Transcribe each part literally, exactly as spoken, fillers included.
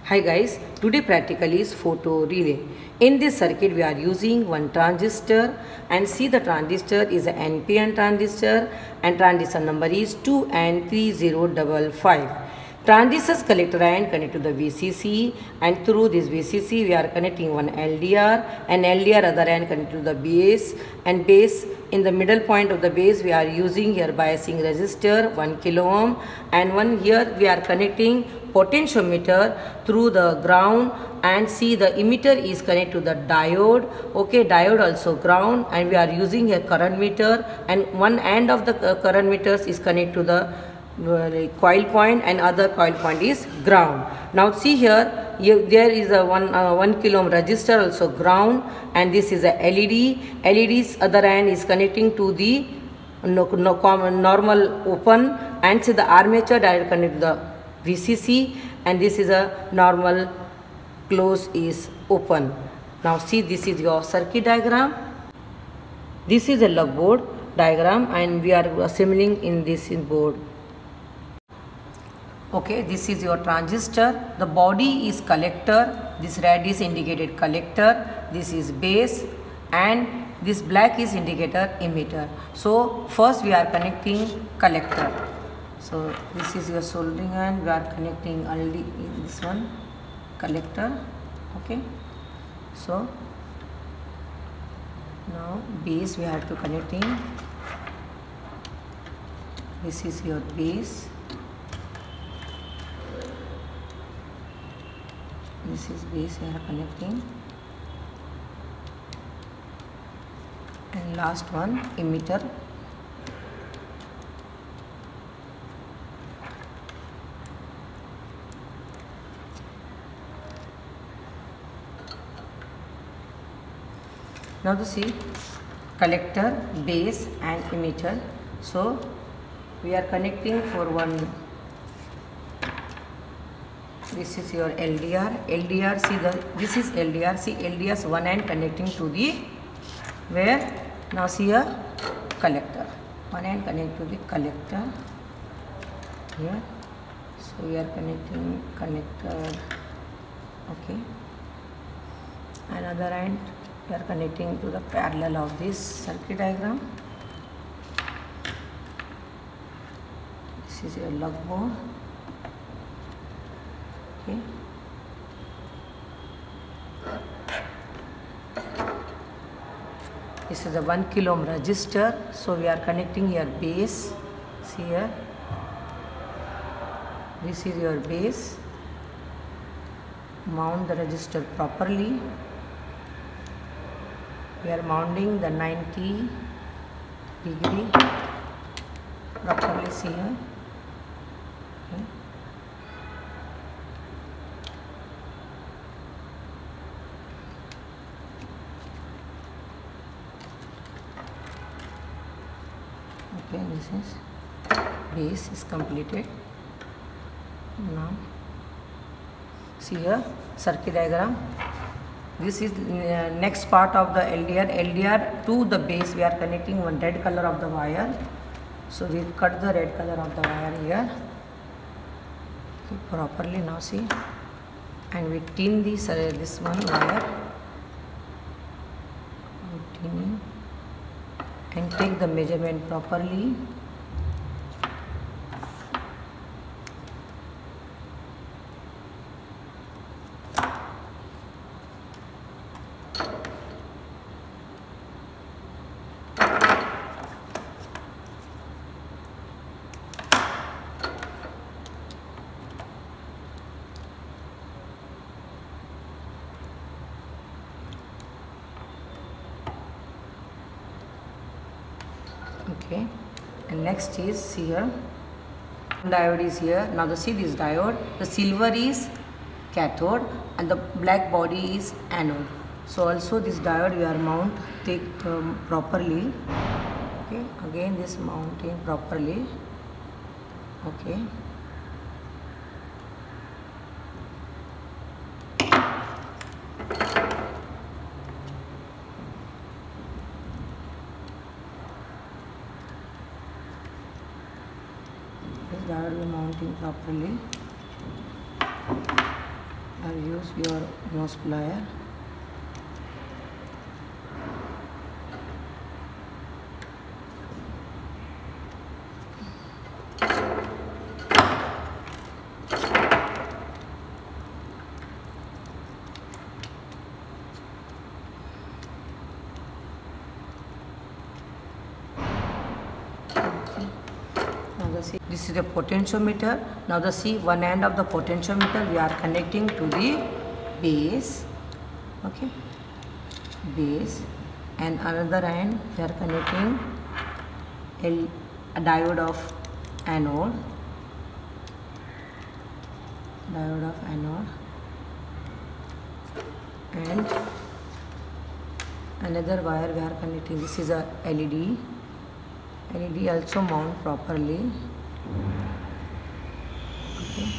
Hi guys, today practical is photo relay. In this circuit we are using one transistor, and see the transistor is a N P N transistor and transistor number is two N three zero five five. Transistor's collector ion connect to the V C C, and through this V C C we are connecting one L D R, and L D R other ion connect to the base, and base in the middle point of the base we are using here biasing resistor one kilo ohm, and one here we are connecting potentiometer through the ground, and see the emitter is connected to the diode. Okay, diode also ground, and we are using a current meter, and one end of the current meters is connected to the uh, coil point, and other coil point is ground. Now see here, here there is a one uh, one kilo ohm resistor also ground, and this is a L E D. L E D's other end is connecting to the no, no, common, normal open, and see the armature direct connect to the V C C, and this is a normal close is open. Now see, this is your circuit diagram. This is a lug board diagram, and we are assembling in this board. Okay, this is your transistor. The body is collector. This red is indicated collector. This is base, and this black is indicator emitter. So first we are connecting collector. So this is your soldering iron. We are connecting only this one collector. Okay. So now base we have to connecting. This is your base. This is base we are connecting, and last one emitter. Now to see collector, base and emitter. So we are connecting for one. This is your L D R. L D R, see the this is L D R. See L D R's one end connecting to the where? Now see a collector. One end connect to the collector here. So we are connecting connector. Okay. Another end we are connecting to the parallel of this circuit diagram. This is your lug board. Okay. This is a one kilo ohm resistor. So we are connecting here base. See here. This is your base. Mount the resistor properly. We are mounting the ninety degree properly. See here. Okay. Okay, this is base is completed. Now see here circuit diagram. This is uh, next part of the L D R. L D R to the base we are connecting one red color of the wire. So we cut the red color of the wire here. Okay, properly now see, and we tin this uh, this one wire. Tinning, and take the measurement properly. Okay, and next is here diode is here. Now the see this diode, the silver is cathode and the black body is anode. So also this diode we are mount take um, properly. Okay, again this mounting properly. Okay. This diode we mounting properly. use your nose plier. Now the see, this is the potentiometer. Now the see, one end of the potentiometer we are connecting to the base, okay, base, and another end we are connecting L, a diode of anode, diode of anode, and another wire we are connecting. This is a L E D. L E D also mount properly. Okay.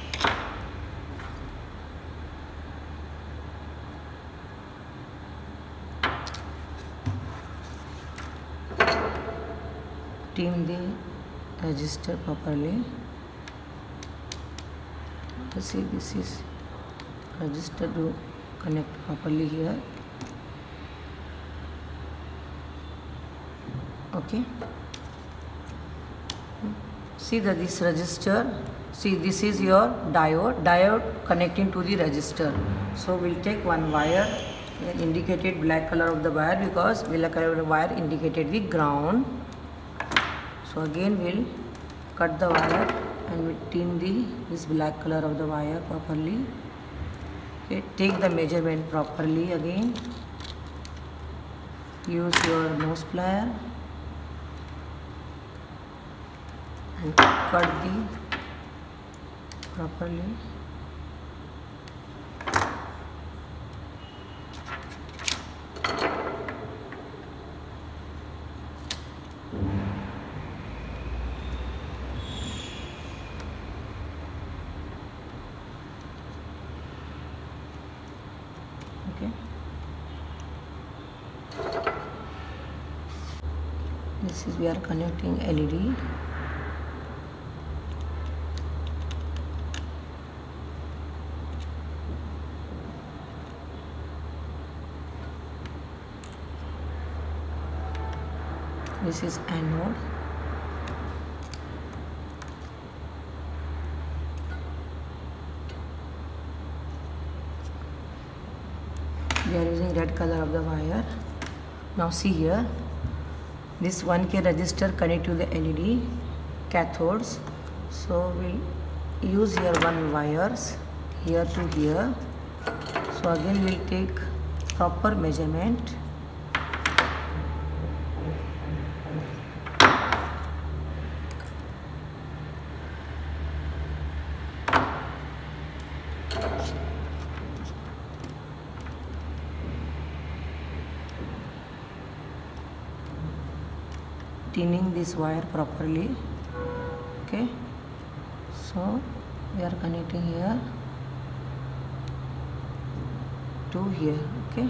Tune the resistor properly. Let's see, this is resistor to connect properly here. Okay. See that this resistor, see this is your diode, diode connecting to the resistor. So we'll take one wire, indicated black color of the wire because black color of the wire indicated the ground. So again we'll cut the wire and we'll tune the this black color of the wire properly. Okay, take the measurement properly again. Use your nose plier and cut the properly. Okay. This is we are connecting L E D. This is anode. We are using red color of the wire. Now see here, this one K resistor connect to the L E D cathodes. So we'll use here one wires here to here. So again we'll take proper measurement. Tuning this wire properly. Okay, so we are connecting here to here. Okay,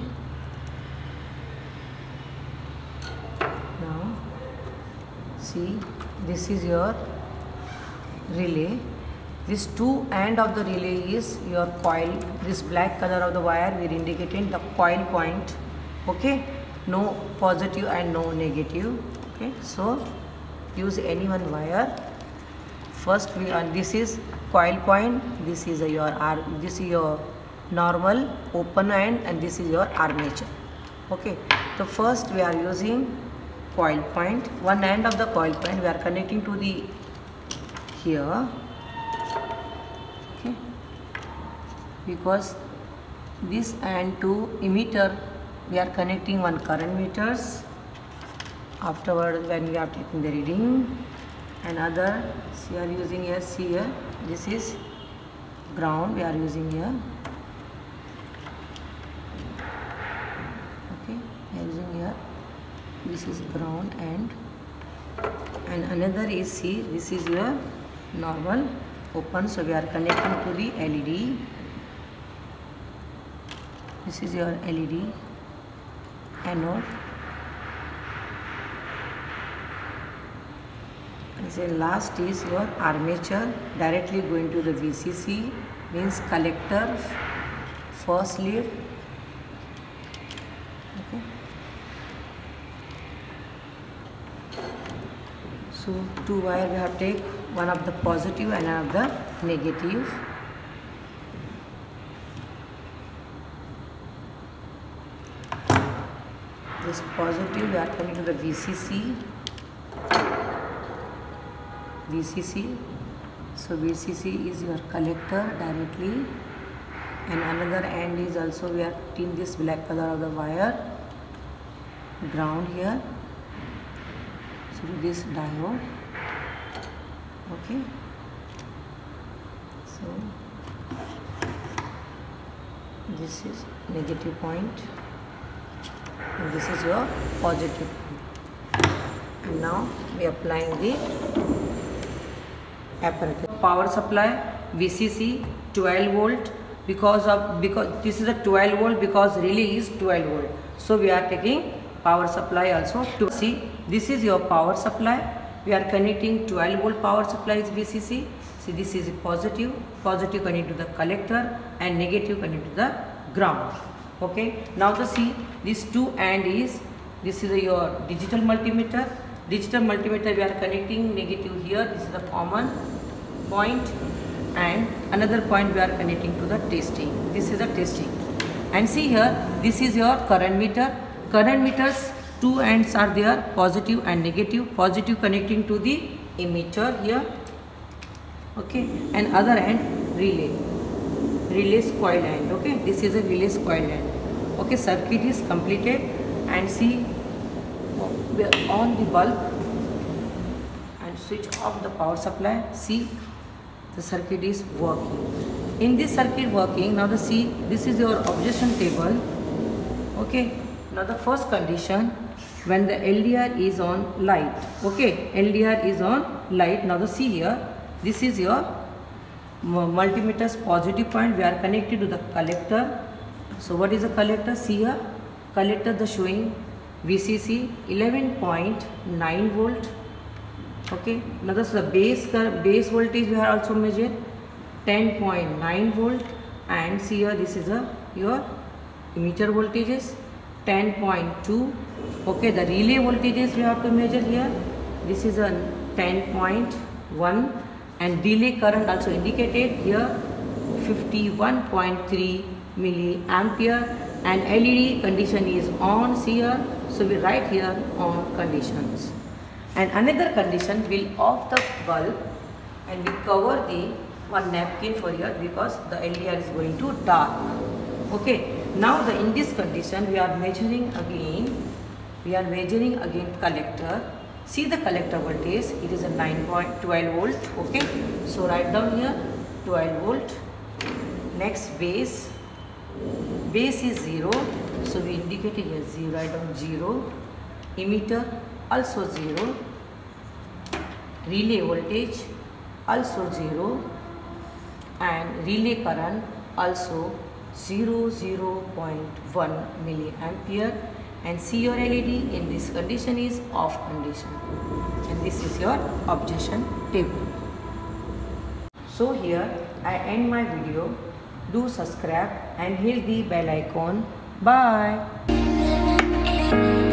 now see, this is your relay. This two end of the relay is your coil. This black color of the wire we are indicating the coil point. Okay, no positive and no negative. Okay, so use any one wire. First we are, this is coil point, this is a your R, this is your normal open end, and this is your armature. Okay, so first we are using coil point. One end of the coil point we are connecting to the here. Okay, because this end to emitter we are connecting one current meters. Afterward, when we are taking the reading, another we are using here, see here, this is ground we are using here. Okay, we are using here, this is ground, and and another is, see, this is your normal open, so we are connecting to the L E D. This is your L E D anode. And say last is your armature, directly going to the V C C, means collector first lead. Okay. So two wire we have take, one of the positive and one of the negative. This positive we are coming to the V C C. V C C. So V C C is your collector directly, and another end is also we are putting this black color of the wire ground here. So this diode. Okay. So this is negative point, and this is your positive point. And now we are applying the apparatus. Power supply V C C twelve volt, because of because this is a twelve volt because relay is twelve volt. So we are taking power supply also to see. This is your power supply. We are connecting twelve volt power supply is V C C. See, this is positive, positive connect to the collector and negative connect to the ground. Okay. Now the see, this two and is, this is your digital multimeter. Digital multimeter we are connecting negative here. This is the common point, and another point we are connecting to the testing. This is the testing. And see here, this is your current meter. Current meters, two ends are there, positive and negative. Positive connecting to the emitter here. Okay, and other end relay. Relay coil end. Okay, this is a relay coil end. Okay, circuit is completed, and see, we are on the bulb and switch off the power supply. See, the circuit is working. In this circuit working, now the see, this is your observation table. Okay, now the first condition, when the L D R is on light. Okay, L D R is on light. Now the see here, this is your multimeter's positive point. We are connected to the collector. So what is the collector? See here, collector the showing V C C eleven point nine volt. Okay, now this is the base base voltage we have also measured ten point nine volt, and see here, this is a your emitter voltages ten point two. Okay, the relay voltages we have to measure here. This is a ten point one, and delay current also indicated here fifty-one point three milliampere, and L E D condition is on. See here, so we write here on conditions. And another condition, will off the bulb and we cover the one napkin for here because the L D R is going to dark. Okay, now the in this condition we are measuring again, we are measuring again collector. See the collector voltage, it is a nine point one two volt. Okay, so write down here twelve volt. Next base, base is zero, so we indicate here zero, write down zero. Emitter also zero. Relay voltage also zero, and relay current also zero, zero point one milliampere, and see your L E D in this condition is off condition, and this is your observation table. So here I end my video. Do subscribe and hit the bell icon. Bye.